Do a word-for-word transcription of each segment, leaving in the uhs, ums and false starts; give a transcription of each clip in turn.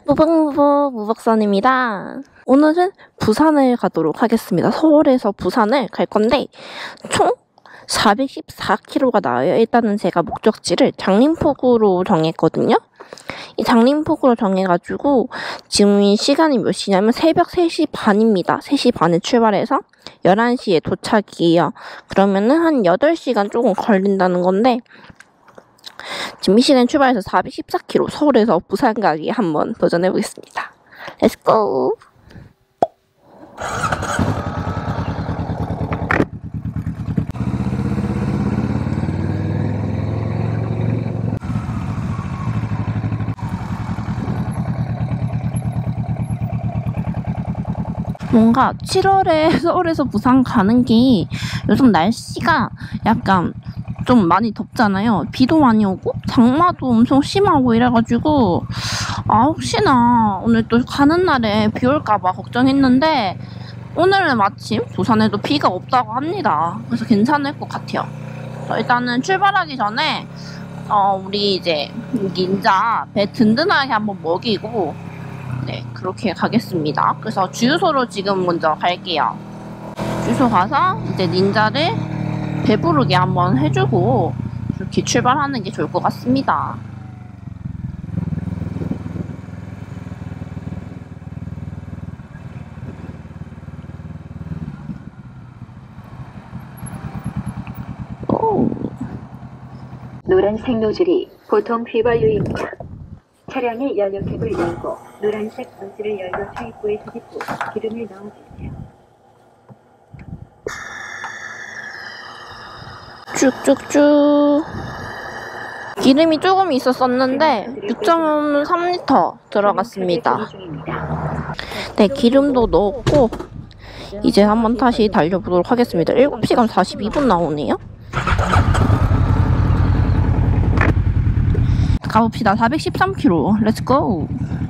무벅무벅 무벅선입니다. 오늘은 부산을 가도록 하겠습니다. 서울에서 부산을 갈 건데 총 사백십사 킬로미터가 나와요. 일단은 제가 목적지를 장림포구로 정했거든요. 이 장림포구로 정해가지고 지금 시간이 몇 시냐면 새벽 세 시 반입니다. 세 시 반에 출발해서 열한 시에 도착이에요. 그러면은 한 여덟 시간 조금 걸린다는 건데 지금 이 시간에 출발해서 사백십사 킬로미터 서울에서 부산 가기 한번 도전해보겠습니다. 렛츠고! 뭔가 칠월에 서울에서 부산 가는 게 요즘 날씨가 약간 좀 많이 덥잖아요. 비도 많이 오고 장마도 엄청 심하고 이래가지고 아 혹시나 오늘 또 가는 날에 비 올까봐 걱정했는데 오늘은 마침 부산에도 비가 없다고 합니다. 그래서 괜찮을 것 같아요. 일단은 출발하기 전에 어 우리 이제 닌자 배 든든하게 한번 먹이고 네 그렇게 가겠습니다. 그래서 주유소로 지금 먼저 갈게요. 주유소 가서 이제 닌자를 배부르게 한번 해주고 이렇게 출발하는 게 좋을 것 같습니다. 오. 노란색 노즐이 보통 휘발유입니다. 차량의 연료캡을 열고 노란색 노즐을 열고 차입구에 주입 후 기름을 넣어주세요. 쭉쭉쭉 기름이 조금 있었었는데 육 점 삼 리터 들어갔습니다. 네, 기름도 넣었고 이제 한번 다시 달려보도록 하겠습니다. 일곱 시간 사십이 분 나오네요. 가봅시다. 사백십삼 킬로미터 렛츠고!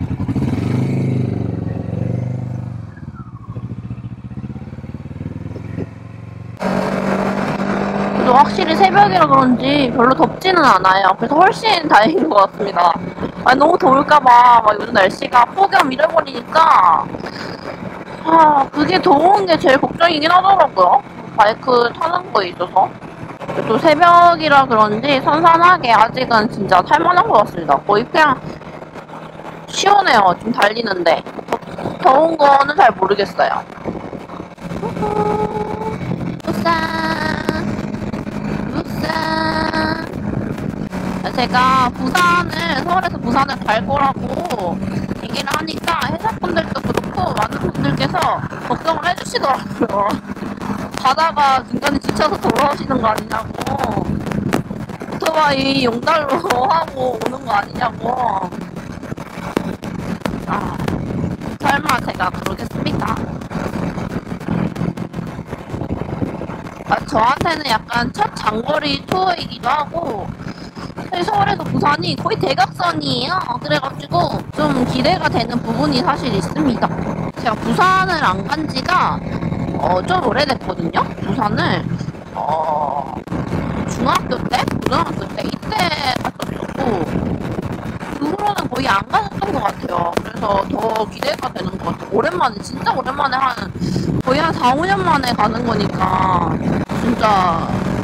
확실히 새벽이라 그런지 별로 덥지는 않아요. 그래서 훨씬 다행인 것 같습니다. 아니, 너무 더울까봐 막 요즘 날씨가 폭염 이래버리니까 아 그게 더운 게 제일 걱정이긴 하더라고요. 바이크 타는 거에 있어서. 또 새벽이라 그런지 선선하게 아직은 진짜 탈만한 것 같습니다. 거의 그냥 시원해요. 좀 달리는데 더운 거는 잘 모르겠어요. 제가 부산을 서울에서 부산을 갈 거라고 얘기를 하니까 회사분들도 그렇고 많은 분들께서 걱정을 해주시더라고요. 가다가 중간에 지쳐서 돌아오시는 거 아니냐고, 오토바이 용달로 하고 오는 거 아니냐고. 아, 설마 제가 그러겠습니까? 아, 저한테는 약간 첫 장거리 투어이기도 하고 서울에서 부산이 거의 대각선이에요. 그래가지고 좀 기대가 되는 부분이 사실 있습니다. 제가 부산을 안 간 지가 어, 좀 오래됐거든요. 부산을 어, 중학교 때? 고등학교 때 이때 갔었고 그 후로는 거의 안 갔었던 것 같아요. 그래서 더 기대가 되는 것 같아요. 오랜만에, 진짜 오랜만에 한 거의 한 사, 오 년 만에 가는 거니까 진짜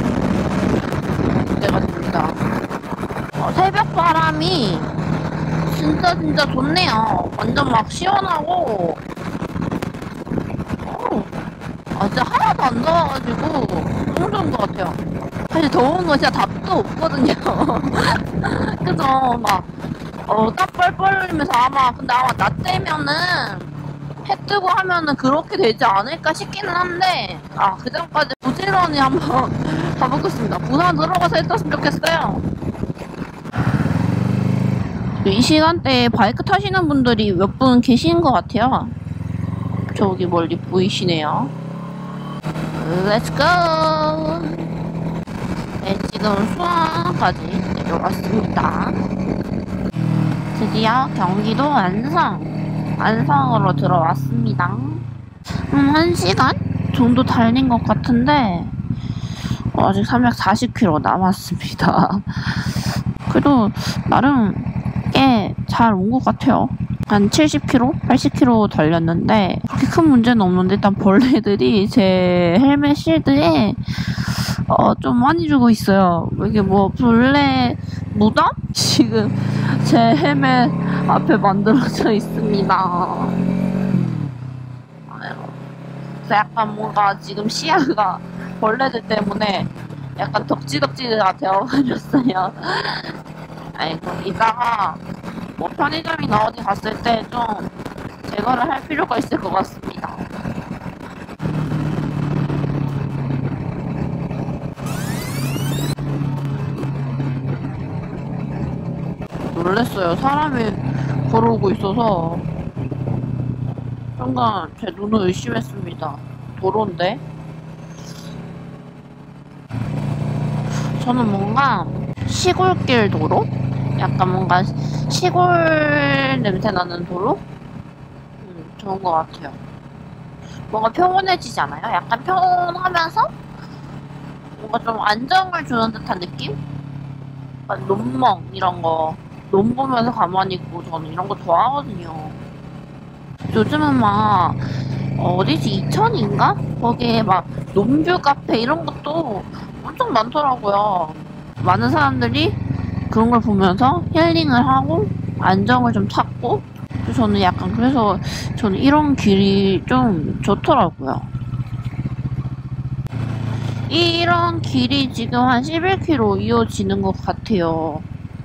기대가 됩니다. 어, 새벽 바람이 진짜 진짜 좋네요. 완전 막 시원하고 어, 아 진짜 하나도 안 더워가지고 너무 좋은 것 같아요. 사실 더운 거 진짜 답도 없거든요. 그래서 막 어, 땀 뻘뻘 흘리면서 아마 근데 아마 낮 되면은 해 뜨고 하면은 그렇게 되지 않을까 싶기는 한데 아 그 전까지 부지런히 한번 가보겠습니다. 부산 들어가서 했었으면 좋겠어요. 이 시간대에 바이크 타시는 분들이 몇 분 계신 것 같아요. 저기 멀리 보이시네요. 렛츠고! 네, 지금 수원까지 내려왔습니다. 드디어 경기도 안성, 안성으로 들어왔습니다. 음, 한 시간 정도 달린 것 같은데 아직 삼백사십 킬로미터 남았습니다. 그래도 나름 꽤 잘 온 것 같아요. 한 칠십 킬로미터? 팔십 킬로미터 달렸는데 그렇게 큰 문제는 없는데 일단 벌레들이 제 헬멧 실드에 어, 좀 많이 주고 있어요. 이게 뭐 벌레 무덤? 지금 제 헬멧 앞에 만들어져 있습니다. 그래서 약간 뭔가 지금 시야가 벌레들 때문에 약간 덕지덕지가 되어버렸어요. 아이고, 이따가 뭐 편의점이나 어디 갔을 때 좀 제거를 할 필요가 있을 것 같습니다. 놀랬어요. 사람이 걸어오고 있어서 순간 제 눈을 의심했습니다. 도로인데? 저는 뭔가 시골길 도로? 약간 뭔가 시골 냄새 나는 도로? 음, 좋은 것 같아요. 뭔가 평온해지지 않아요? 약간 평온하면서 뭔가 좀 안정을 주는 듯한 느낌? 약간 논멍 이런 거. 논 보면서 가만히 있고 저는 이런 거 좋아하거든요. 요즘은 막 어디지 이천인가? 거기에 막 논뷰 카페 이런 것도 엄청 많더라고요. 많은 사람들이 그런 걸 보면서 힐링을 하고 안정을 좀 찾고 저는 약간 그래서 저는 이런 길이 좀 좋더라고요. 이런 길이 지금 한 십일 킬로미터 이어지는 것 같아요.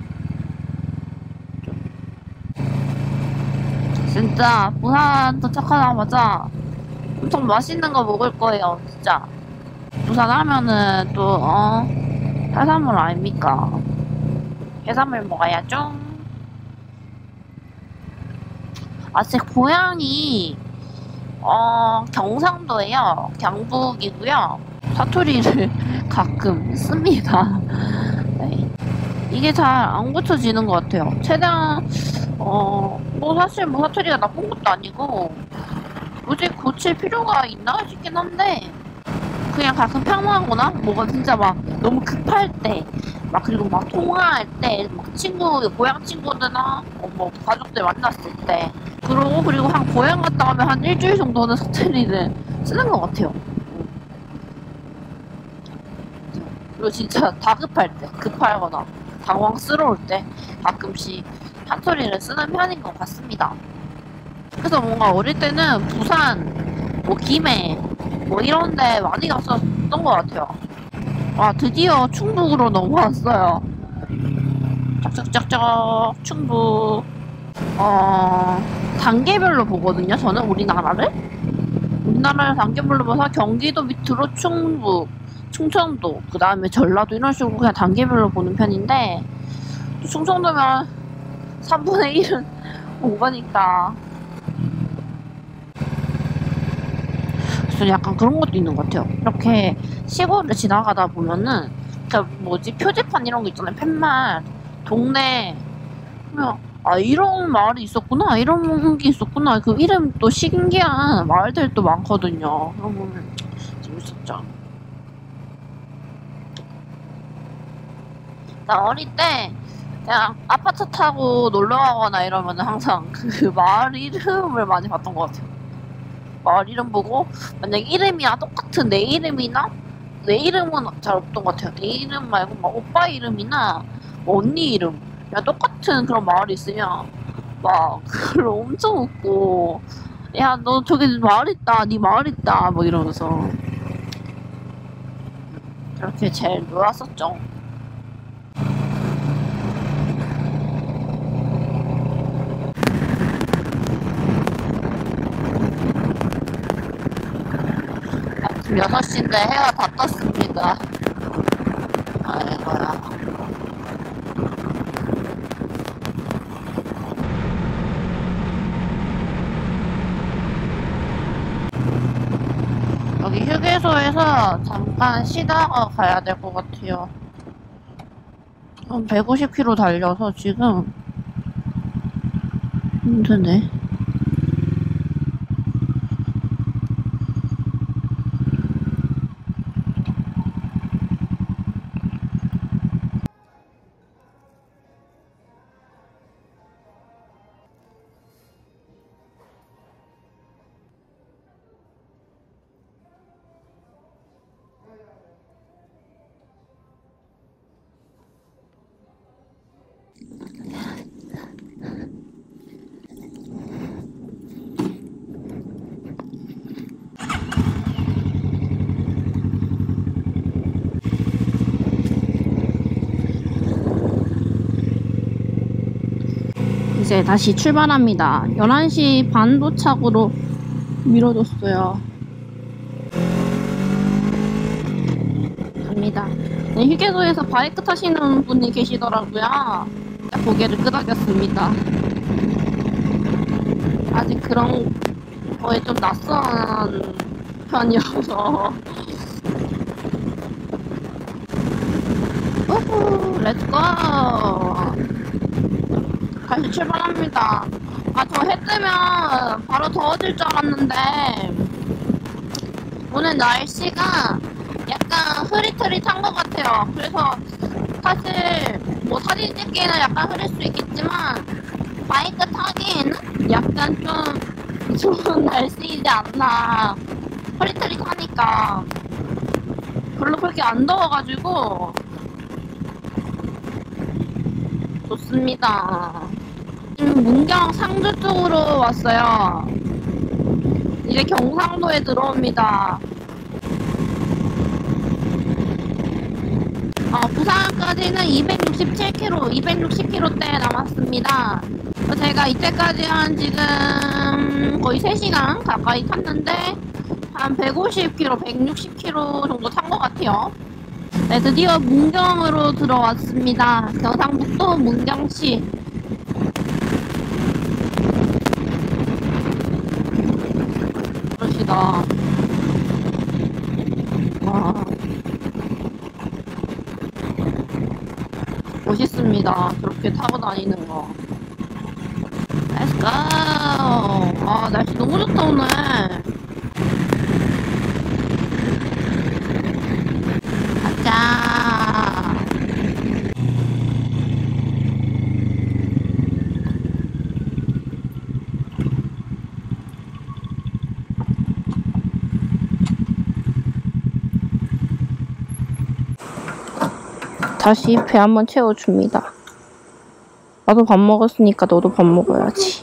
진짜 부산 도착하자마자 엄청 맛있는 거 먹을 거예요. 진짜 부산 하면은 또 어, 해산물 아닙니까? 해산물 먹어야죠. 아, 제 고향이 어, 경상도예요. 경북이고요. 사투리를 가끔 씁니다. 네. 이게 잘 안 고쳐지는 것 같아요. 최대한 어, 뭐 사실 뭐 사투리가 나쁜 것도 아니고 굳이 고칠 필요가 있나 싶긴 한데 그냥 가끔 평범하거나 뭐가 진짜 막 너무 급할 때 막 그리고 막 통화할 때 막 친구 고향 친구들이나 어, 뭐 가족들 만났을 때 그러고 그리고 한 고향 갔다 오면 한 일주일 정도는 사투리를 쓰는 것 같아요. 그리고 진짜 다급할 때 급하거나 당황스러울 때 가끔씩 사투리를 쓰는 편인 것 같습니다. 그래서 뭔가 어릴 때는 부산, 뭐 김해, 뭐 이런데 많이 갔었던 것 같아요. 와, 드디어 충북으로 넘어왔어요. 짝짝짝짝 충북. 어, 단계별로 보거든요. 저는 우리나라를 우리나라를 단계별로 봐서 경기도 밑으로 충북, 충청도, 그 다음에 전라도 이런 식으로 그냥 단계별로 보는 편인데 충청도면 삼분의 일은 온 거니까 그래서 약간 그런 것도 있는 것 같아요. 이렇게 시골을 지나가다 보면은 그 뭐지 표지판 이런 거 있잖아요. 팻말 동네 그냥 아 이런 마을이 있었구나 이런 게 있었구나 그 이름 또 신기한 마을들도 많거든요. 그런 거 보면 재밌었죠. 나 어릴 때 그냥 아파트 타고 놀러 가거나 이러면은 항상 그 마을 이름을 많이 봤던 것 같아요. 마을 이름 보고 만약에 이름이랑 똑같은 내 이름이나 내 이름은 잘 없던 것 같아요. 내 이름 말고 막 오빠 이름이나 뭐 언니 이름 그냥 똑같은 그런 마을이 있으면 막 그걸 엄청 웃고 야 너 저기 마을 있다 네 마을 있다 뭐 이러면서 그렇게 제일 놀았었죠. 지금 여섯 시인데 해가 다 떴습니다. 아이고야. 여기 휴게소에서 잠깐 쉬다가 가야 될 것 같아요. 한 백오십 킬로미터 달려서 지금 힘드네. 이제 다시 출발합니다. 열한 시 반 도착으로 미뤄졌어요. 갑니다. 네, 휴게소에서 바이크 타시는 분이 계시더라고요. 고개를 끄덕였습니다. 아직 그런 거에 좀 낯선 편이어서. 우후, 렛츠고! 다시 출발합니다. 아, 저 해 뜨면 바로 더워질 줄 알았는데, 오늘 날씨가 약간 흐릿흐릿한 것 같아요. 그래서 사실 뭐 사진 찍기에는 약간 흐릴 수 있겠지만, 바이크 타기에는 약간 좀 좋은 날씨이지 않나. 흐릿흐릿하니까 별로 그렇게 안 더워가지고 좋습니다. 지금 문경 상주 쪽으로 왔어요. 이제 경상도에 들어옵니다. 어, 부산까지는 이백육십칠 킬로미터, 이백육십 킬로미터대 남았습니다. 제가 이때까지 한 지금 거의 세 시간 가까이 탔는데 한 백오십 킬로미터, 백육십 킬로미터 정도 탄 것 같아요. 네, 드디어 문경으로 들어왔습니다. 경상북도 문경시. 그러시다. 와. 멋있습니다. 그렇게 타고 다니는 거. Let's go! 아, 날씨 너무 좋다, 오늘. 가자. 다시 배 한번 채워줍니다. 나도 밥 먹었으니까 너도 밥 먹어야지.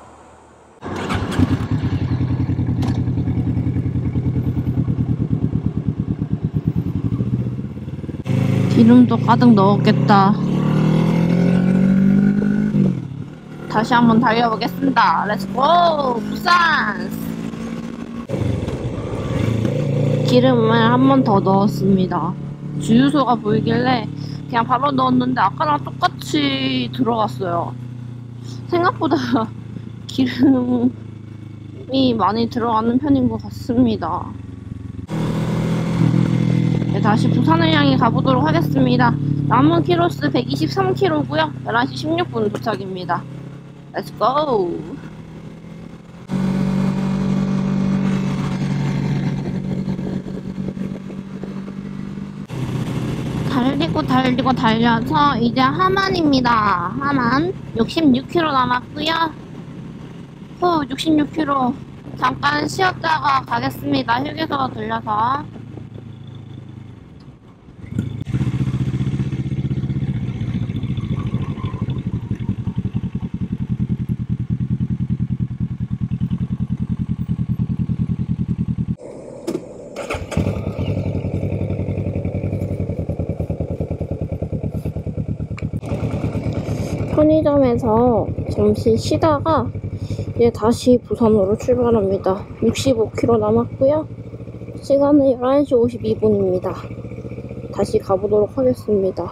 기름도 가득 넣었겠다. 다시 한번 달려보겠습니다. 렛츠고! 부산! 기름을 한 번 더 넣었습니다. 주유소가 보이길래 그냥 바로 넣었는데 아까랑 똑같이 들어갔어요. 생각보다 기름이 많이 들어가는 편인 것 같습니다. 네, 다시 부산을 향해 가보도록 하겠습니다. 남은 키로수 백이십삼 킬로미터고요. 열한 시 십육 분 도착입니다. 렛츠고! 달리고 달리고 달려서 이제 함안입니다. 함안 육십육 킬로미터 남았고요. 후 육십육 킬로미터 잠깐 쉬었다가 가겠습니다. 휴게소 들려서. 편의점에서 잠시 쉬다가 이제 다시 부산으로 출발합니다. 육십오 킬로미터 남았고요. 시간은 열한 시 오십이 분입니다. 다시 가보도록 하겠습니다.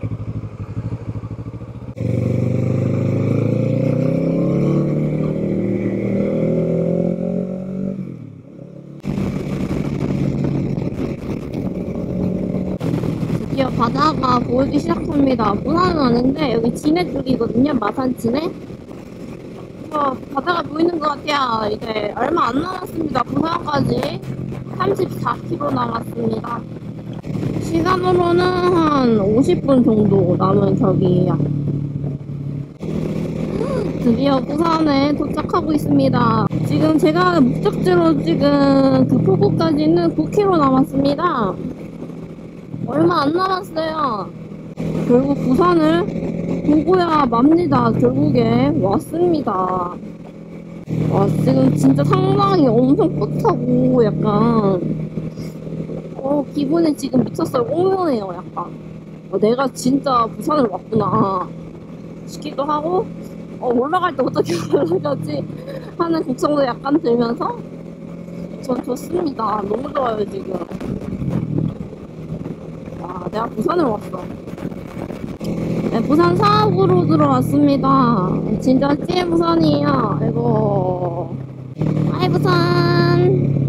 드디어 바다가 보이기 시작합니다. 부산은 아닌데 여기 진해 쪽이거든요. 마산 진해. 어, 바다가 보이는 것 같아요. 이제 얼마 안 남았습니다. 부산까지 삼십사 킬로미터 남았습니다. 시간으로는 한 오십 분 정도 남은 격이에요. 드디어 부산에 도착하고 있습니다. 지금 제가 목적지로 지금 그 포구까지는 구 킬로미터 남았습니다. 얼마 안 남았어요. 결국 부산을 보고야 맙니다. 결국에 왔습니다. 와, 지금 진짜 상당히 엄청 뿌듯하고 약간 어 기분이 지금 미쳤어요. 옹연해요. 약간 어, 내가 진짜 부산을 왔구나 싶기도 하고 어, 올라갈 때 어떻게 올라가지 하는 걱정도 약간 들면서 전 좋습니다. 너무 좋아요 지금. 와, 내가 부산을 왔어. 네, 부산 사옥으로 들어왔습니다. 진짜 찐 부산이에요. 아이고. 아이 부산.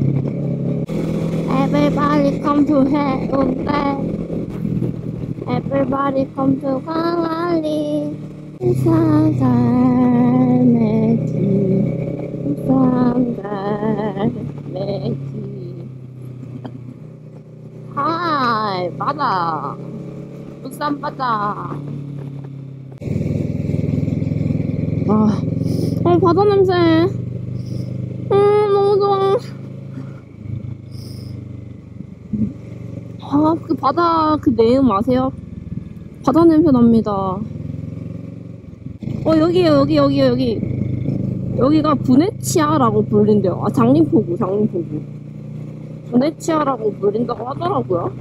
Everybody come to 해운대. Everybody come to 광안리. 부산 갈매기. 부산 갈매기. 하이 바다. 부산 바다. 아, 어, 바다 냄새. 음, 너무 좋아. 아, 그 바다 그 내음 아세요? 바다 냄새 납니다. 어, 여기에요, 여기, 여기, 여기. 여기가 부네치아라고 불린대요. 아, 장림포구, 장림포구. 부네치아라고 불린다고 하더라고요.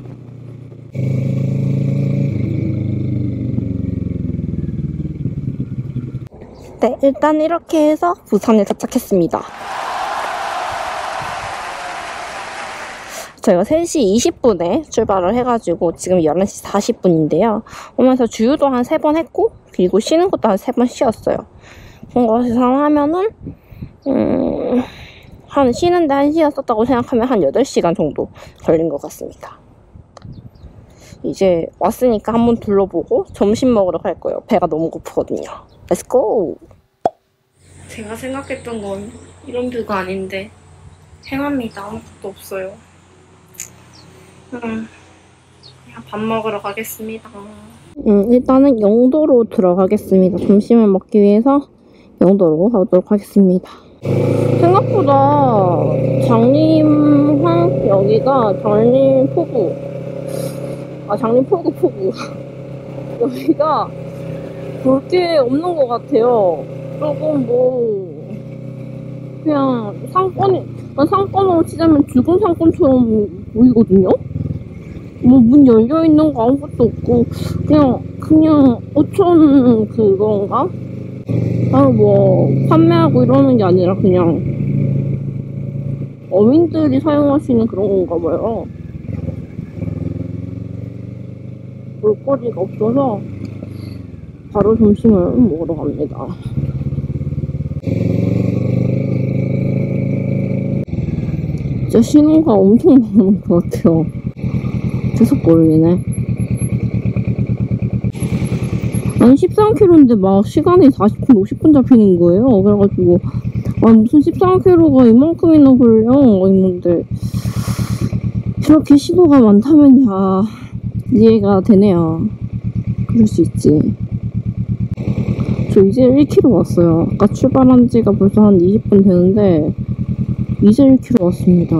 네, 일단 이렇게 해서 부산에 도착했습니다. 저희가 세 시 이십 분에 출발을 해가지고 지금 열한 시 사십 분인데요. 오면서 주유도 한 세 번 했고, 그리고 쉬는 것도 한 세 번 쉬었어요. 그런 거 계산하면은 음, 한 쉬는데 한 시간 썼다고 생각하면 한 여덟 시간 정도 걸린 것 같습니다. 이제 왔으니까 한번 둘러보고 점심 먹으러 갈 거예요. 배가 너무 고프거든요. Let's go! 제가 생각했던 건 이런 뷰가 아닌데 행합니다. 아무것도 없어요. 음, 그냥 밥 먹으러 가겠습니다. 음, 일단은 영도로 들어가겠습니다. 점심을 먹기 위해서 영도로 가도록 하겠습니다. 생각보다 장림항 여기가 장림포구 아 장림포구 포구 여기가 볼 게 없는 것 같아요. 조금 뭐 그냥 상권이 상권으로 치자면 죽은 상권처럼 보이거든요. 뭐 문 열려 있는 거 아무것도 없고 그냥 그냥 어촌 그건가? 아 뭐 판매하고 이러는 게 아니라 그냥 어민들이 사용하시는 그런 건가 봐요. 볼거리가 없어서 바로 점심을 먹으러 갑니다. 진짜 신호가 엄청 많은 것 같아요. 계속 걸리네. 아니 십삼 킬로미터인데 막 시간이 사십 분, 오십 분 잡히는 거예요. 그래가지고 아 무슨 십삼 킬로미터가 이만큼이나 걸려 있는데 이렇게 신호가 많다면 야 이해가 되네요. 그럴 수 있지. 저 이제 일 킬로미터 왔어요. 아까 출발한 지가 벌써 한 이십 분 되는데 이제 일 킬로미터 왔습니다.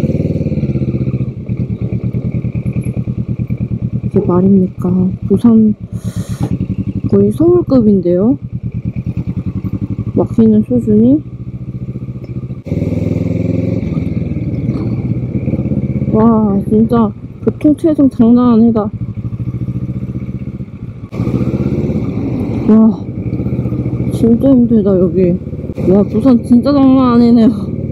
이게 말입니까? 부산 거의 서울급인데요? 막히는 수준이? 와 진짜 교통체증 장난 아니다. 와 진짜 힘들다 여기. 와 부산 진짜 장난 아니네요.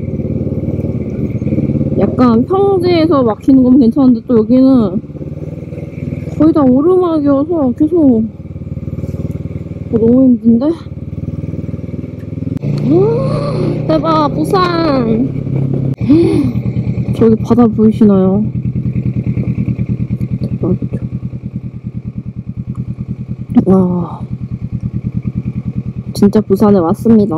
약간 평지에서 막히는 건 괜찮은데 또 여기는 거의 다 오르막이어서 계속 어, 너무 힘든데? 우, 대박 부산. 저기 바다 보이시나요? 대박이죠. 와 진짜 부산에 왔습니다.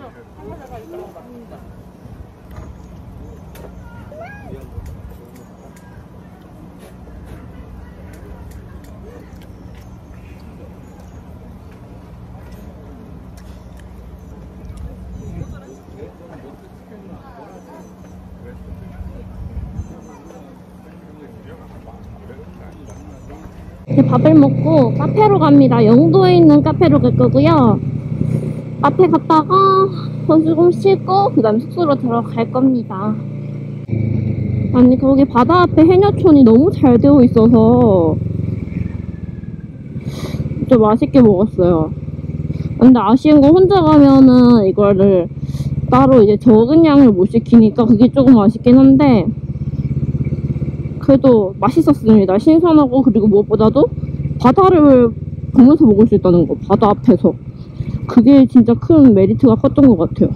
이제 밥을 먹고 카페로 갑니다. 영도에 있는 카페로 갈 거고요. 카페 갔다가 조금 쉬고 그 다음 숙소로 들어갈 겁니다. 아니 거기 바다 앞에 해녀촌이 너무 잘 되어 있어서 진짜 맛있게 먹었어요. 근데 아쉬운 건 혼자 가면은 이거를 따로 이제 적은 양을 못 시키니까 그게 조금 아쉽긴 한데 그래도 맛있었습니다. 신선하고 그리고 무엇보다도 바다를 보면서 먹을 수 있다는 거. 바다 앞에서. 그게 진짜 큰 메리트가 컸던 것 같아요.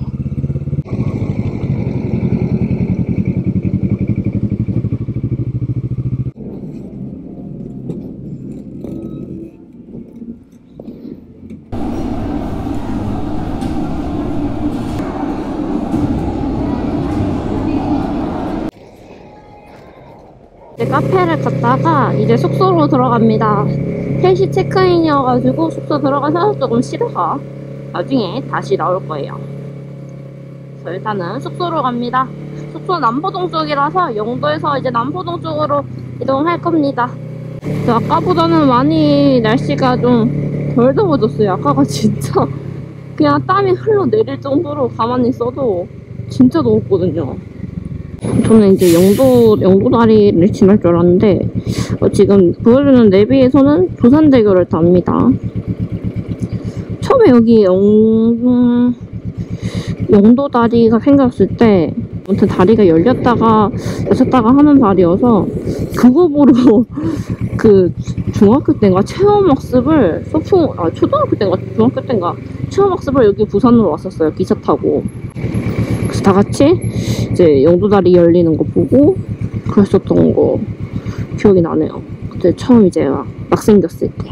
이제 카페를 갔다가 이제 숙소로 들어갑니다. 세 시 체크인이어가지고 숙소 들어가서 조금 쉬다가 나중에 다시 나올 거예요. 그래서 일단은 숙소로 갑니다. 숙소 남포동 쪽이라서 영도에서 이제 남포동 쪽으로 이동할 겁니다. 아까보다는 많이 날씨가 좀 덜 더워졌어요. 아까가 진짜 그냥 땀이 흘러내릴 정도로 가만히 있어도 진짜 더웠거든요. 저는 이제 영도, 영도다리를 지날 줄 알았는데, 어, 지금 보여주는 내비에서는 부산대교를 탑니다. 처음에 여기 영, 영도다리가 생겼을 때, 아무튼 다리가 열렸다가, 닫혔다가 하는 다리여서, 그거 보러, 그, 중학교 때인가 체험학습을, 소풍, 아, 초등학교 때인가 중학교 때인가 체험학습을 여기 부산으로 왔었어요. 기차 타고. 그래서 다 같이 이제 영도다리 열리는 거 보고 그랬었던 거 기억이 나네요. 그때 처음 이제 막, 막 생겼을 때.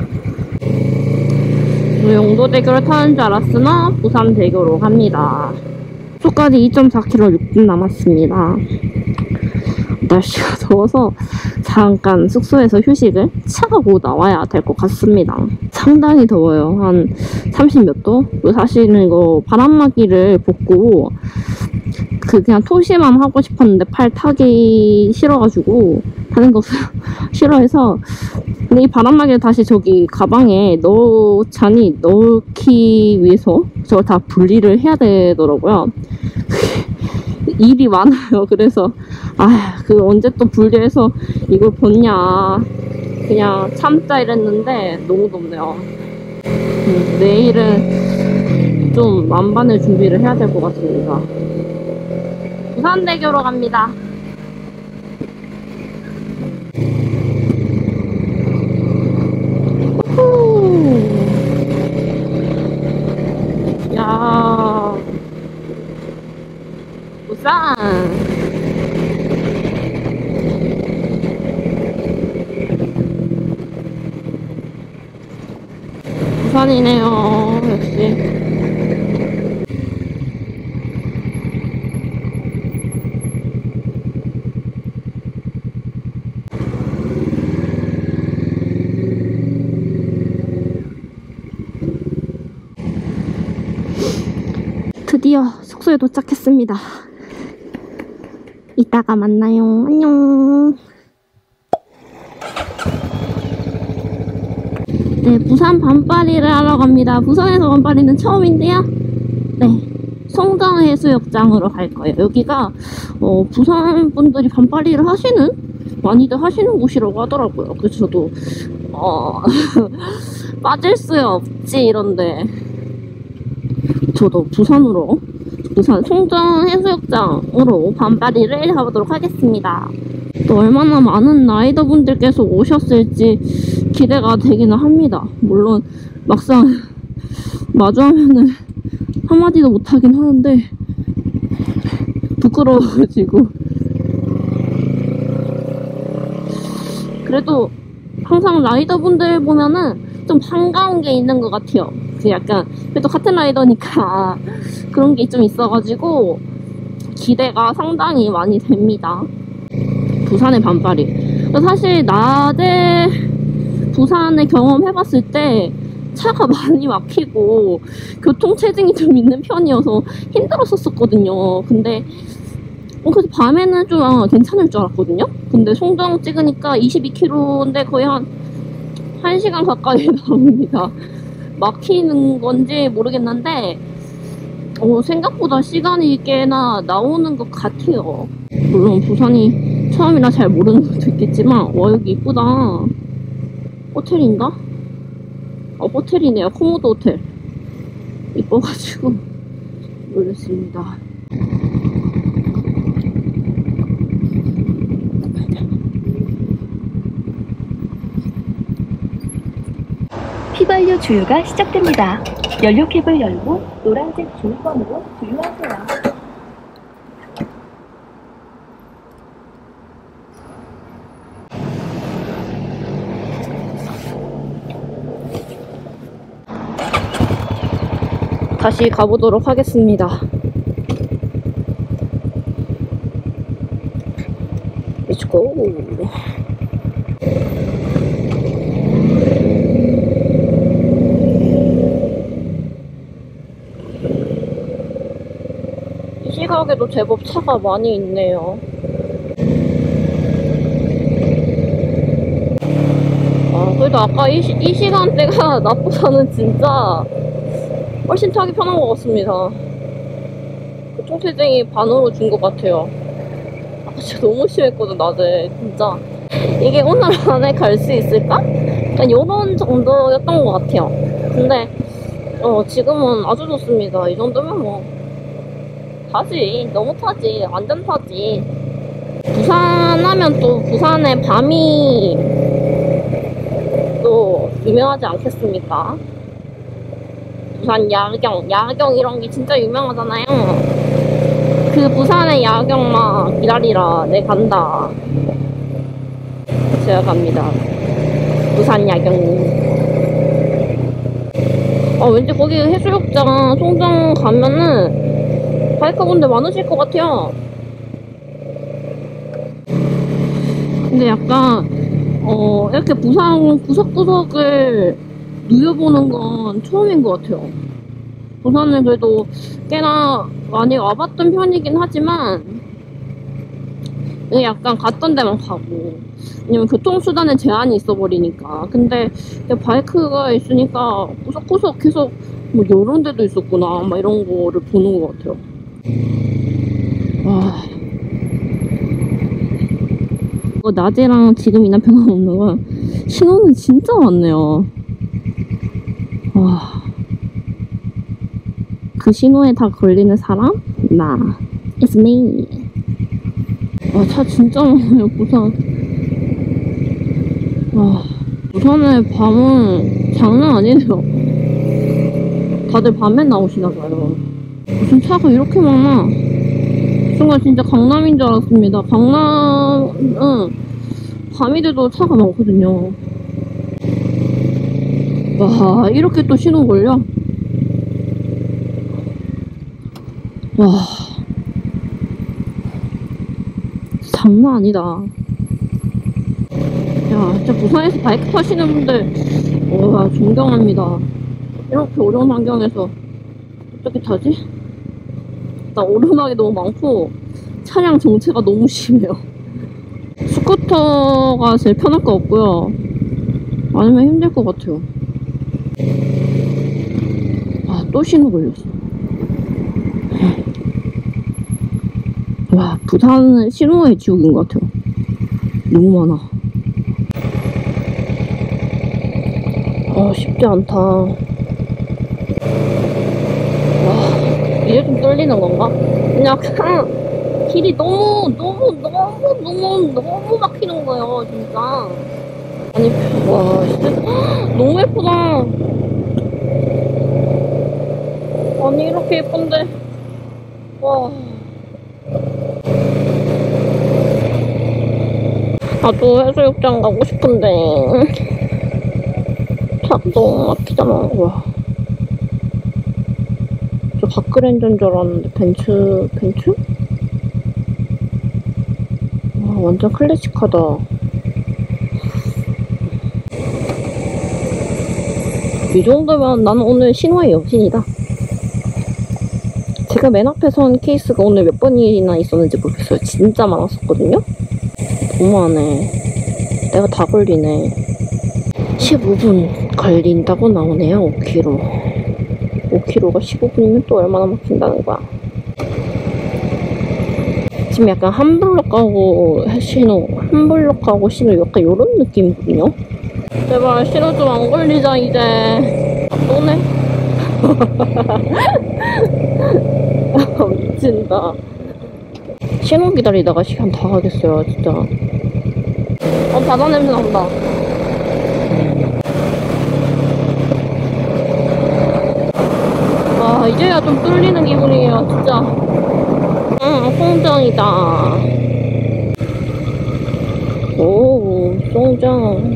영도대교를 타는 줄 알았으나 부산대교로 갑니다. 숙소까지 이 점 사 킬로미터 육 분 남았습니다. 날씨가 더워서 잠깐 숙소에서 휴식을 취하고 나와야 될 것 같습니다. 상당히 더워요. 한 삼십 몇 도? 사실은 이거 바람막이를 벗고 그 그냥 토시만 하고 싶었는데 팔 타기 싫어가지고 타는 거 싫어해서 근데 이 바람막이를 다시 저기 가방에 넣자니 넣기 위해서 저걸 다 분리를 해야 되더라고요. 일이 많아요. 그래서 아, 그 언제 또 분리해서 이걸 벗냐 그냥 참자 이랬는데 너무 덥네요. 음, 내일은 좀 만반의 준비를 해야 될 것 같습니다. 부산대교로 갑니다. 우후. 야, 부산. 부산이네요. 역시. 드디어 숙소에 도착했습니다. 이따가 만나요. 안녕. 네, 부산 반파리를 하러 갑니다. 부산에서 반파리는 처음인데요. 네, 송정해수욕장으로 갈 거예요. 여기가 어, 부산 분들이 반파리를 하시는 많이들 하시는 곳이라고 하더라고요. 그래서 저도 어, 빠질 수 없지 이런데 저도 부산으로 부산 송정해수욕장으로 반파리를 해보도록 하겠습니다. 또 얼마나 많은 라이더분들께서 오셨을지 기대가 되기는 합니다. 물론 막상 마주하면은 한마디도 못하긴 하는데 부끄러워가지고 그래도 항상 라이더분들 보면은 좀 반가운 게 있는 것 같아요. 그 약간 그래도 카트라이더니까 그런 게 좀 있어가지고 기대가 상당히 많이 됩니다. 부산의 반팔이. 사실 낮에 부산을 경험해봤을 때 차가 많이 막히고 교통체증이 좀 있는 편이어서 힘들었었거든요. 근데 어, 그래서 밤에는 좀 아, 괜찮을 줄 알았거든요. 근데 송정 찍으니까 이십이 킬로미터인데 거의 한 1시간 가까이 나옵니다. 막히는 건지 모르겠는데 어, 생각보다 시간이 꽤나 나오는 것 같아요. 물론 부산이 처음이라 잘 모르는 것도 있겠지만 와 여기 이쁘다. 호텔인가? 어 호텔이네요. 코모도 호텔. 이뻐가지고 놀랐습니다. 휘발유 주유가 시작됩니다. 연료캡을 열고 노란색 주유번으로 주유하세요. 다시 가보도록 하겠습니다. Let's go. 이 시각에도 제법 차가 많이 있네요. 아, 그래도 아까 이, 시, 이 시간대가 낮보다는 진짜 훨씬 타기 편한 것 같습니다. 교통체증이 반으로 준 것 같아요. 아까 진짜 너무 심했거든, 낮에. 진짜. 이게 오늘 안에 갈 수 있을까? 약간 요런 정도였던 것 같아요. 근데, 어, 지금은 아주 좋습니다. 이 정도면 뭐, 타지. 너무 타지. 완전 타지. 부산 하면 또 부산의 밤이 또 유명하지 않겠습니까? 부산 야경, 야경 이런 게 진짜 유명하잖아요. 그 부산의 야경만 기다리라. 내 간다. 제가 갑니다. 부산 야경. 어, 왠지 거기 해수욕장 송정 가면은 바이크 분들 많으실 것 같아요. 근데 약간 어 이렇게 부산 구석구석을 누려보는 건 처음인 것 같아요. 부산을 그래도 꽤나 많이 와봤던 편이긴 하지만 약간 갔던 데만 가고, 왜냐면 교통수단에 제한이 있어버리니까. 근데 바이크가 있으니까 구석구석 계속 뭐 이런 데도 있었구나 막 이런 거를 보는 것 같아요. 와, 어, 낮에랑 지금이나 변함없는 건 신호는 진짜 많네요. 와, 그 신호에 다 걸리는 사람? 나. It's me. 와, 차 진짜 많아요, 부산. 와, 부산의 밤은 장난 아니네요. 다들 밤에 나오시나봐요. 무슨 차가 이렇게 많아. 순간 진짜 강남인 줄 알았습니다. 강남은 밤이 돼도 차가 많거든요. 와, 이렇게 또 신호 걸려? 와, 장난 아니다. 야, 진짜 부산에서 바이크 타시는 분들 와, 존경합니다. 이렇게 어려운 환경에서 어떻게 타지? 일단 오르막이 너무 많고 차량 정체가 너무 심해요. 스쿠터가 제일 편할 것 같고요. 아니면 힘들 것 같아요. 아, 또 신호 걸렸어. 와, 부산은 신호의 지옥인 것 같아요. 너무 많아. 아, 쉽지 않다. 와, 이제 좀 떨리는 건가? 그냥 길이 너무 너무 너무 너무 너무 막히는 거예요, 진짜. 아니, 와, 진짜 너무 예쁘다. 아니, 이렇게 예쁜데. 와. 나도 해수욕장 가고 싶은데 차 너무 막히잖아. 와. 바크렌저인 줄 알았는데 벤츠, 벤츠? 와, 완전 클래식하다. 이 정도면 나는 오늘 신화의 여신이다. 제가 맨 앞에 선 케이스가 오늘 몇 번이나 있었는지 모르겠어요. 진짜 많았었거든요? 너무하네. 내가 다 걸리네. 십오 분 걸린다고 나오네요. 오 킬로미터. 오 킬로미터가 십오 분이면 또 얼마나 막힌다는 거야. 지금 약간 한 블럭 가고 신호, 한 블럭 가고 신호 약간 요런 느낌이거든요? 제발 신호 좀 안 걸리자 이제. 또네? 미친다. 신호 기다리다가 시간 다 가겠어요 진짜. 어, 바다 냄새 난다. 아, 이제야 좀 뚫리는 기분이에요 진짜. 응, 송정이다. 오, 송정.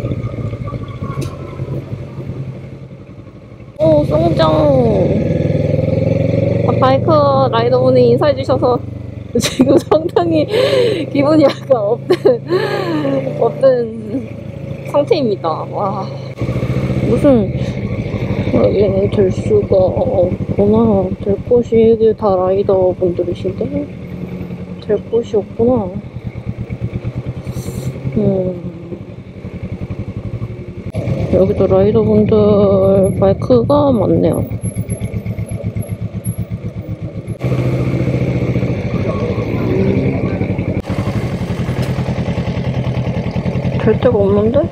오, 송정. 아, 바이크 라이더분이 인사해주셔서 지금 상당히 기분이 약간 업된, 업된 상태입니다. 와. 무슨, 여기 될 수가 없구나. 될 곳이 여기 다 라이더 분들이신데? 될 곳이 없구나. 음. 여기도 라이더 분들 바이크가 많네요. 될 데가 없는데?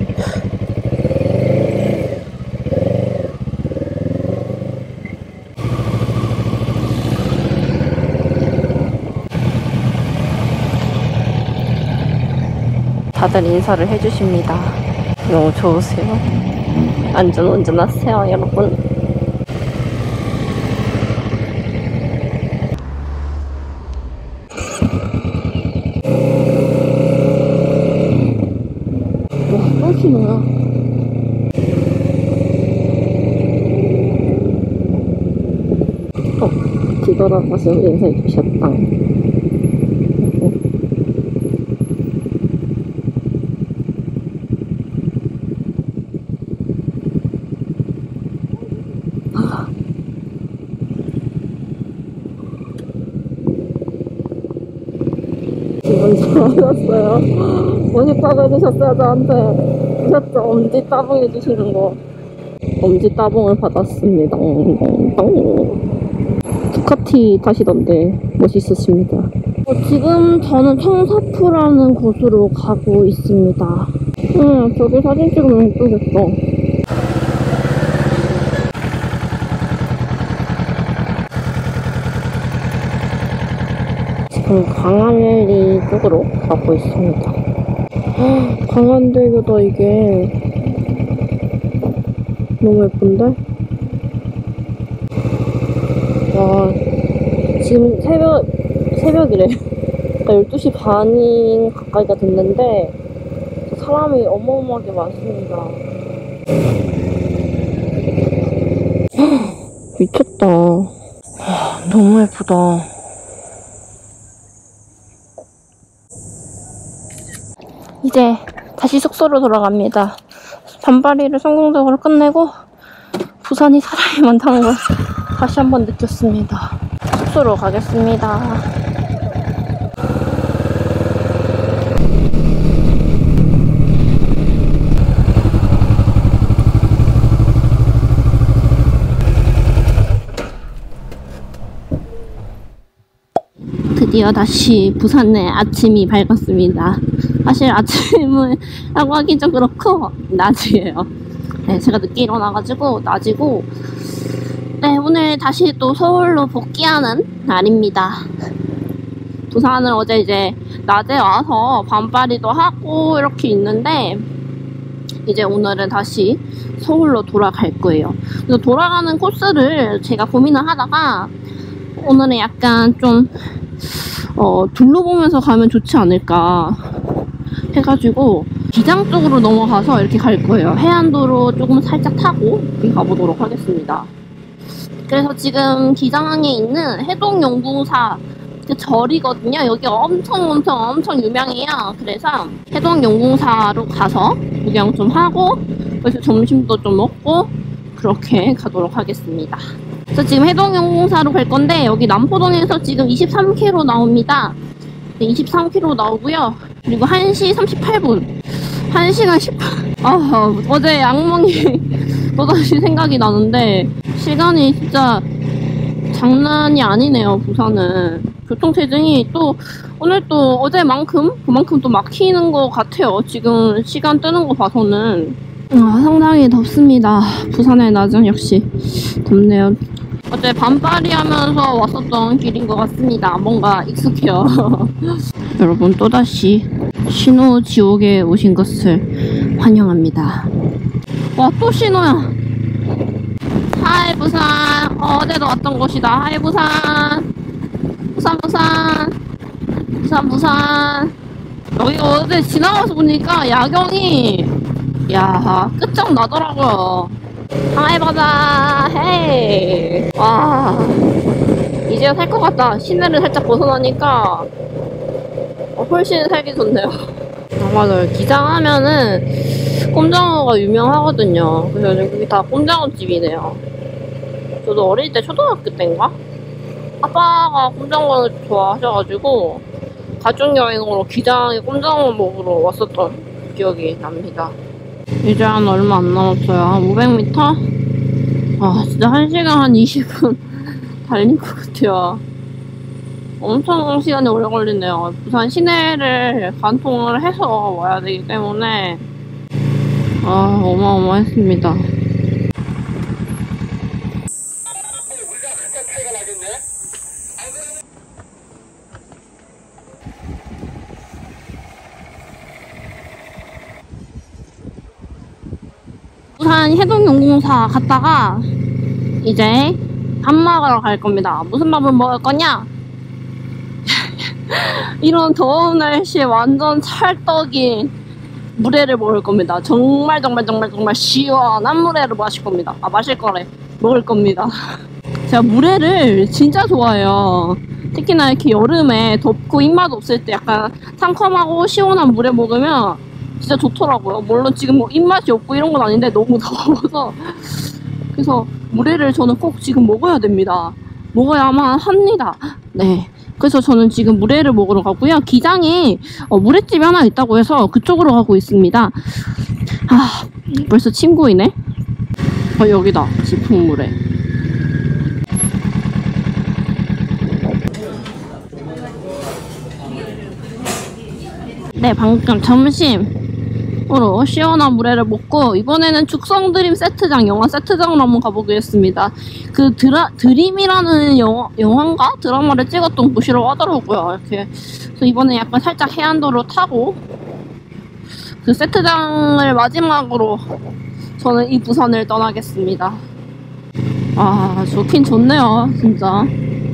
다들 인사를 해주십니다. 너무 좋으세요. 안전 운전하세요, 여러분. 와, 또 신호야. 어, 뒤돌아가서 인사해 주셨다. 기분 좋아졌어요. 모니터 해주셨어요, 저한테. 보셨죠? 엄지 따봉 해주시는 거. 엄지 따봉을 받았습니다. 두카티 타시던데 멋있으십니다. 어, 지금 저는 청사푸라는 곳으로 가고 있습니다. 응, 저기 사진 찍으면 예쁘겠어. 지금 광안리 쪽으로 가고 있습니다. 헉, 광안대교다 이게. 너무 예쁜데? 와, 지금 새벽, 새벽이래. 열두 시 반인 가까이가 됐는데 사람이 어마어마하게 많습니다. 헉, 미쳤다. 와, 너무 예쁘다. 이제 다시 숙소로 돌아갑니다. 반바리를 성공적으로 끝내고 부산이 사람이 많다는 걸 다시 한번 느꼈습니다. 숙소로 가겠습니다. 드디어 다시 부산의 아침이 밝았습니다. 사실 아침을 라고 하긴 좀 그렇고 낮이에요. 네, 제가 늦게 일어나가지고 낮이고, 네, 오늘 다시 또 서울로 복귀하는 날입니다. 부산을 어제 이제 낮에 와서 반바리도 하고 이렇게 있는데 이제 오늘은 다시 서울로 돌아갈 거예요. 그래서 돌아가는 코스를 제가 고민을 하다가 오늘은 약간 좀 어, 둘러보면서 가면 좋지 않을까 해가지고 기장 쪽으로 넘어가서 이렇게 갈 거예요. 해안도로 조금 살짝 타고 이렇게 가보도록 하겠습니다. 그래서 지금 기장항에 있는 해동용궁사 그 절이거든요. 여기 엄청 엄청 엄청 유명해요. 그래서 해동용궁사로 가서 구경 좀 하고 그래서 점심도 좀 먹고 그렇게 가도록 하겠습니다. 그래서 지금 해동용궁사로 갈 건데 여기 남포동에서 지금 이십삼 킬로미터 나옵니다. 네, 이십삼 킬로미터 나오고요. 그리고 한 시 삼십팔 분 한 시간 십팔 분 아, 어제 악몽이 또다시 생각이 나는데 시간이 진짜 장난이 아니네요. 부산은 교통체증이 또 오늘 또 어제만큼 그만큼 또 막히는 것 같아요. 지금 시간 뜨는 거 봐서는 아, 상당히 덥습니다. 부산의 낮은 역시 덥네요. 어제 반팔이 하면서 왔었던 길인 것 같습니다. 뭔가 익숙해요. 여러분 또다시 신호지옥에 오신 것을 환영합니다. 와, 또 신호야. 하이 부산. 어제도 왔던 곳이다. 하이 부산. 부산 부산 부산 부산. 여기 어제 지나가서 보니까 야경이 야 끝장나더라고요. 하이 바다 헤이. 와 이제야 살 것 같다. 시내를 살짝 벗어나니까 훨씬 살기 좋네요. 아 맞아요. 기장하면은 꼼장어가 유명하거든요. 그래서 여기 다 꼼장어 집이네요. 저도 어릴 때 초등학교 때인가? 아빠가 꼼장어를 좋아하셔가지고 가족여행으로 기장에 꼼장어 먹으러 왔었던 기억이 납니다. 이제 한 얼마 안 남았어요. 한 오백 미터? 아 진짜 한 시간 한 이십 분 달린 것 같아요. 엄청 시간이 오래 걸리네요. 부산 시내를 관통을 해서 와야 되기 때문에 아 어마어마했습니다. 부산 해동용궁사 갔다가 이제 밥 먹으러 갈 겁니다. 무슨 밥을 먹을 거냐? 이런 더운 날씨에 완전 찰떡인 물회를 먹을 겁니다. 정말 정말 정말 정말 시원한 물회를 마실 겁니다. 아 마실 거래. 먹을 겁니다. 제가 물회를 진짜 좋아해요. 특히나 이렇게 여름에 덥고 입맛 없을 때 약간 상큼하고 시원한 물회 먹으면 진짜 좋더라고요. 물론 지금 뭐 입맛이 없고 이런 건 아닌데 너무 더워서 그래서 물회를 저는 꼭 지금 먹어야 됩니다. 먹어야만 합니다. 네. 그래서 저는 지금 물회를 먹으러 가고요. 기장에 어, 물회집이 하나 있다고 해서 그쪽으로 가고 있습니다. 아 벌써 침 고이네. 어 여기다 지풍물회. 네 방금 점심으로 시원한 물회를 먹고 이번에는 죽성드림 세트장 영화 세트장으로 한번 가보겠습니다. 그 드라, 드림이라는 영화, 영화인가? 드라마를 찍었던 곳이라고 하더라고요. 이렇게. 그래서 이번에 약간 살짝 해안도로 타고 그 세트장을 마지막으로 저는 이 부산을 떠나겠습니다. 아 좋긴 좋네요 진짜.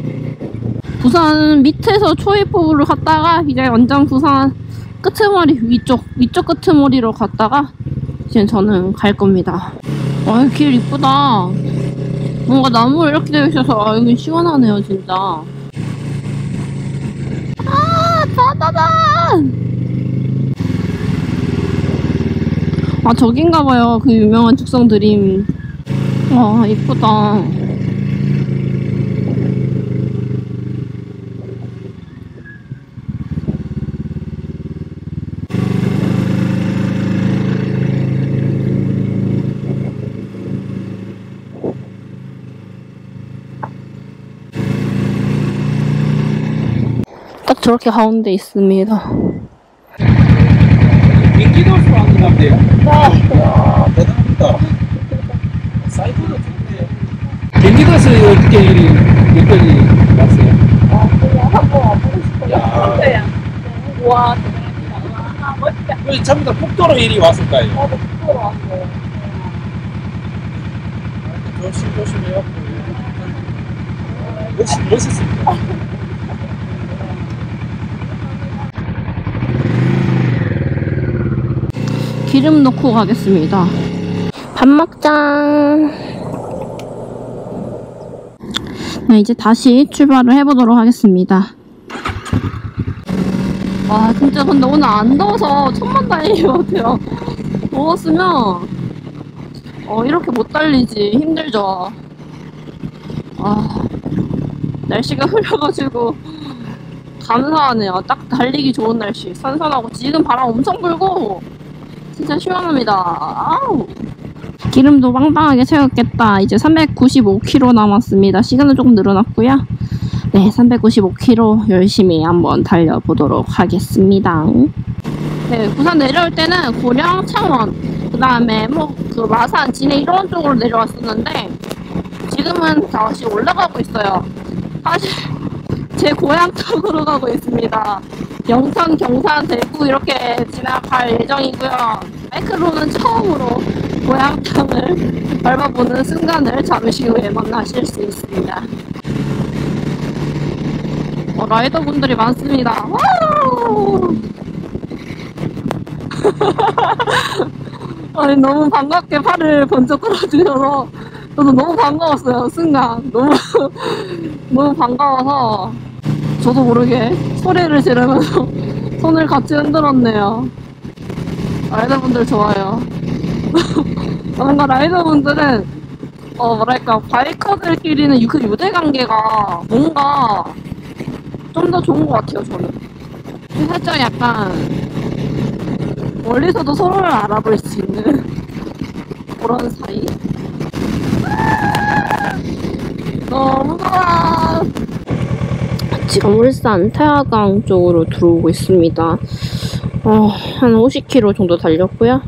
부산 밑에서 초이포구를 갔다가 이제 완전 부산 끄트머리 위쪽 위쪽 끄트머리로 갔다가 이제 저는 갈 겁니다. 와 길 이쁘다. 뭔가 나무 이렇게 되어 있어서 아 여기 시원하네요 진짜. 아 바다다. 아 저긴가봐요 그 유명한 죽성드림. 와 이쁘다. 딱 저렇게 가운데 있습니다. 경기도에서 왔는 건데요. 와, 대단합니다. 사이트도 좋은데. 경기도에서 어떻게 일이 여기까지 왔어요? 아, 그냥 한번 와보고 싶어요. 야. 와, 대단합니다. 와, 멋지다. 여기 전부 다 국도로 일이 왔을까요? 나도 국도로 왔어요. 조심조심해요. 멋있, 멋있습니다. 기름 넣고 가겠습니다. 밥 먹자. 네, 이제 다시 출발을 해보도록 하겠습니다. 와, 진짜 근데 오늘 안 더워서 천만 다행인 것 같아요. 더웠으면 어, 이렇게 못 달리지. 힘들죠. 아, 날씨가 흐려가지고 감사하네요. 딱 달리기 좋은 날씨. 선선하고 지금 바람 엄청 불고 진짜 시원합니다. 아우. 기름도 빵빵하게 채웠겠다. 이제 삼백구십오 킬로미터 남았습니다. 시간은 조금 늘어났고요. 네, 삼백구십오 킬로미터 열심히 한번 달려보도록 하겠습니다. 네, 부산 내려올 때는 고령, 창원, 그 다음에 뭐 그 마산, 진해 이런 쪽으로 내려왔었는데 지금은 다시 올라가고 있어요. 사실 제 고향 쪽으로 가고 있습니다. 영천, 경산, 대구 이렇게 지나갈 예정이고요. 바이크로는 처음으로 고향 땅을 밟아보는 순간을 잠시 후에 만나실 수 있습니다. 어, 라이더분들이 많습니다. 와우! 아니, 너무 반갑게 팔을 번쩍 끌어주셔서 저도 너무 반가웠어요. 순간 너무 너무 반가워서 저도 모르게 소리를 지르면서 손을 같이 흔들었네요. 라이더분들 좋아요. 뭔가 라이더분들은 어 뭐랄까 바이커들끼리는 그 유대관계가 뭔가 좀 더 좋은 것 같아요. 저는 살짝 약간 멀리서도 서로를 알아볼 수 있는 그런 사이. 너무 좋아. 지금 울산 태화강 쪽으로 들어오고 있습니다. 어, 한 오십 킬로미터 정도 달렸고요.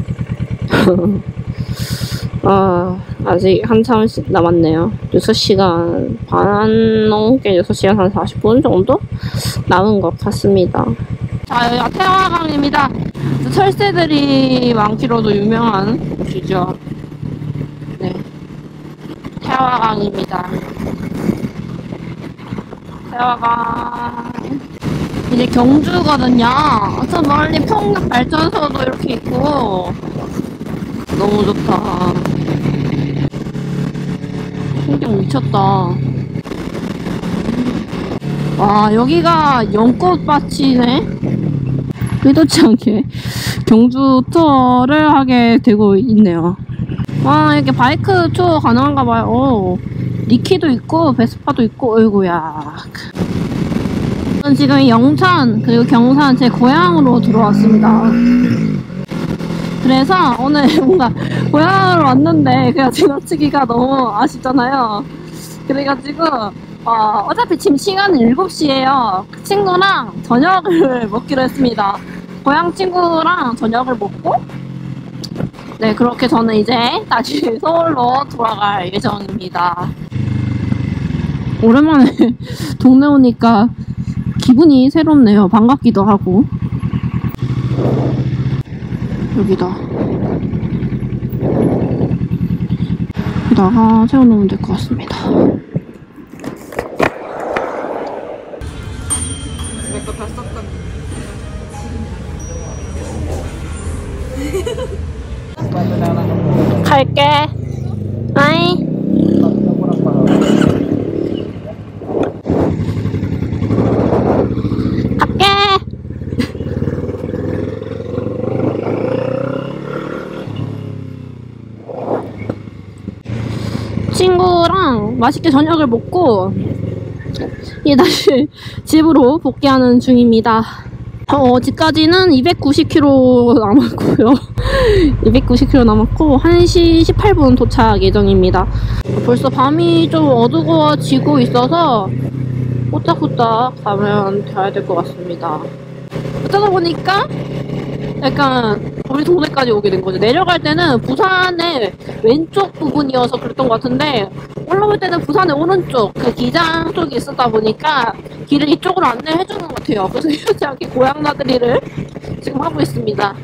아, 아직 한참 남았네요. 여섯 시간 반 넘게 여섯 시간 한 사십 분 정도 남은 것 같습니다. 자, 여기가 태화강입니다. 철새들이 많기로도 유명한 곳이죠. 네, 태화강입니다. 태화강 이제 경주거든요. 저 멀리 풍력 발전소도 이렇게 있고 너무 좋다. 풍경 미쳤다. 와, 여기가 연꽃밭이네. 의도치 않게 경주 투어를 하게 되고 있네요. 와, 이렇게 바이크 투어 가능한가 봐요. 오, 니키도 있고 베스파도 있고. 어이구야. 저는 지금 영천 그리고 경산 제 고향으로 들어왔습니다. 그래서 오늘 뭔가 고향으로 왔는데 그냥 지나치기가 너무 아쉽잖아요. 그래가지고 어, 어차피 지금 시간은 일곱 시예요. 그 친구랑 저녁을 먹기로 했습니다. 고향 친구랑 저녁을 먹고 네, 그렇게 저는 이제 다시 서울로 돌아갈 예정입니다. 오랜만에 동네 오니까 기분이 새롭네요. 반갑기도 하고. 여기다 여기다가 세워놓으면 될 것 같습니다. 내거 다 썼다. 갈게. 아이. 갈게. 친구랑 맛있게 저녁을 먹고 이제 다시 집으로 복귀하는 중입니다. 어, 집까지는 이백구십 킬로미터 남았고요. 이백구십 킬로미터 남았고 한 시 십팔 분 도착 예정입니다. 벌써 밤이 좀 어두워지고 있어서 후딱후딱 가면 돼야 될 것 같습니다. 어쩌다 보니까 약간 우리 동네까지 오게 된 거죠. 내려갈 때는 부산의 왼쪽 부분이어서 그랬던 것 같은데 올라올 때는 부산의 오른쪽 그 기장 쪽이 있었다 보니까 길을 이쪽으로 안내해 주는 것 같아요. 그래서 이렇지 않게 고향 나들이를 지금 하고 있습니다.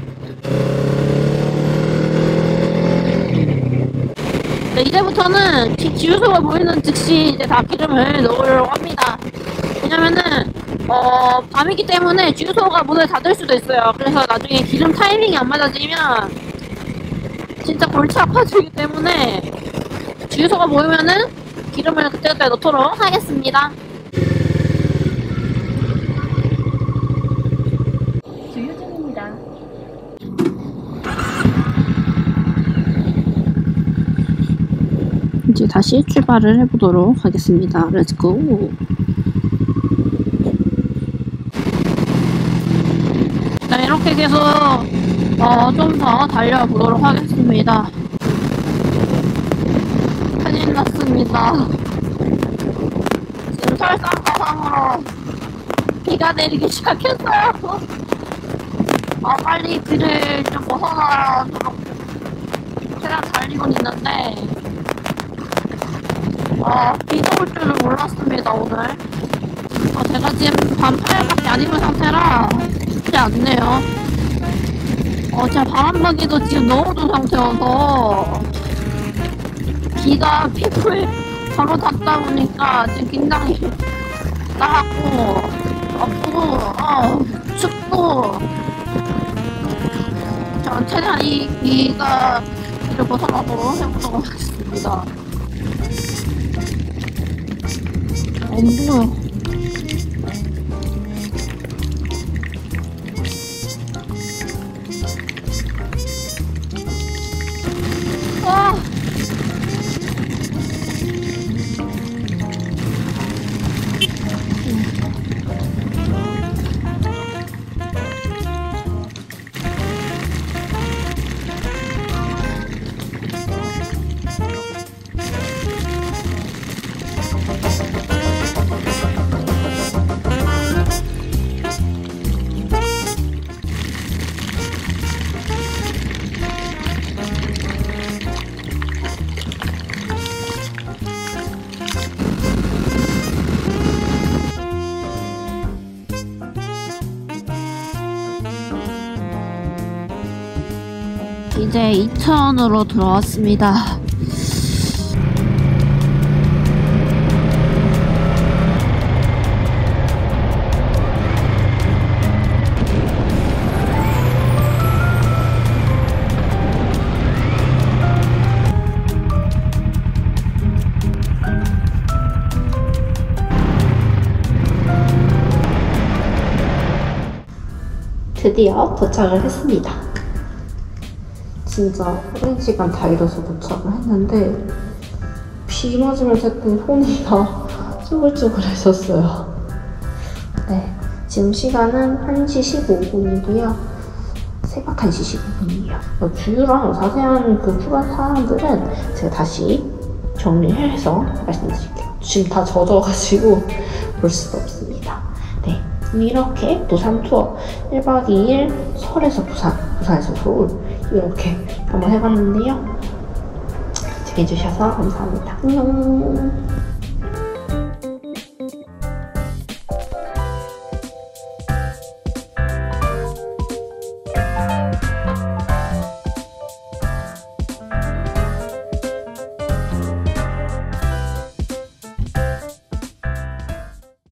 네, 이제부터는 지유소가 보이는 즉시 이제 다 기름을 넣으려고 합니다. 왜냐면은 어, 밤이기 때문에 주유소가 문을 닫을 수도 있어요. 그래서 나중에 기름 타이밍이 안 맞아지면 진짜 골치 아파지기 때문에 주유소가 보이면은 기름을 그때그때 넣도록 하겠습니다. 주유 중입니다. 이제 다시 출발을 해보도록 하겠습니다. 렛츠고. 네, 이렇게 계속 어, 좀 더 달려보도록 하겠습니다. 큰일 났습니다. 지금 설상가상으로 비가 내리기 시작했어요. 아, 빨리 비를 좀 벗어나도록 최대한 달리고 있는데 아, 비가 올 줄은 몰랐습니다, 오늘. 아, 제가 지금 반팔밖에 안 입은 상태라 쉽지 않네요. 어, 제가 바람막이도 지금 넣어둔 상태여서 비가 피부에 바로 닿다 보니까 지금 굉장히 따갑고 아프고 어, 춥고 자, 최대한 이 비가 비를 벗어나도록 해보도록 하겠습니다. 안 보여. 아! 이제 이천으로 들어왔습니다. 드디어 도착을 했습니다. 진짜 오랜 시간 달려서 도착을 했는데 비 맞으면서 했더니 손이 다 쭈글쭈글했었어요. 네, 지금 시간은 한 시 십오 분이고요. 새벽 한 시 십오 분이에요. 주유랑 자세한 그 추가 사항들은 제가 다시 정리해서 말씀드릴게요. 지금 다 젖어가지고 볼 수가 없습니다. 네, 이렇게 부산 투어 일 박 이 일 서울에서 부산, 부산에서 서울 이렇게 한번 해봤는데요. 재밌게 해주셔서 감사합니다. 안녕.